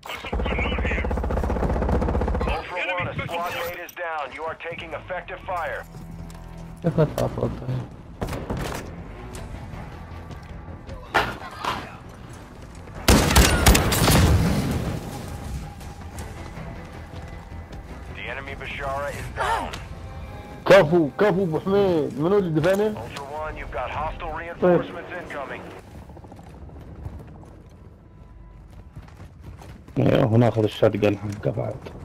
Ultra One, a squad mate is down. You are taking effective fire. كيف اتعطل طيب؟ The enemy Bashara is down. كفو كفو ابو حميد، منو اللي دفنه؟ Ultra One, you've got hostile reinforcements incoming. وناخذ الشاتقن حقه بعد.